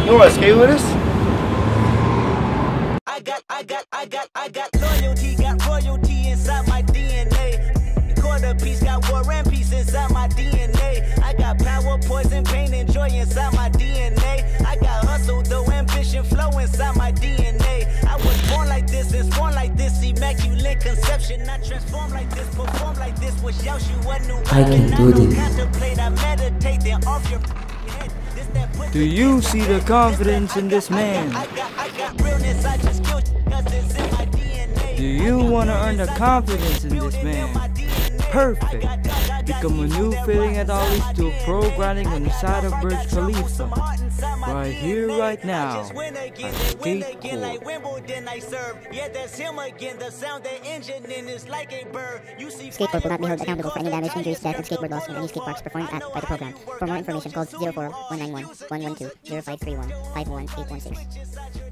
You want to skate with us? I got loyalty, got royalty inside my DNA. Quarter piece, got war and peace inside my DNA. I got power, poison, pain, and joy inside my DNA. I got hustle, though, ambition, flow inside my DNA. I was born like this and born like this, immaculate conception. I transform like this, perform like this, was Yoshua new. I can do this. Contemplate, I meditate, then off your head. Do you see the confidence in this man? Do you want to earn the confidence in this man? Perfect. Become a new feeling at Ollie to pro grinding on the side of Burj Khalifa. Right here, right now. Skate Skateboard will not be held accountable for any damage, injuries, death, and skateboard loss in any skate parks performed at by the program. For more information, call 04191 112 0531 51816.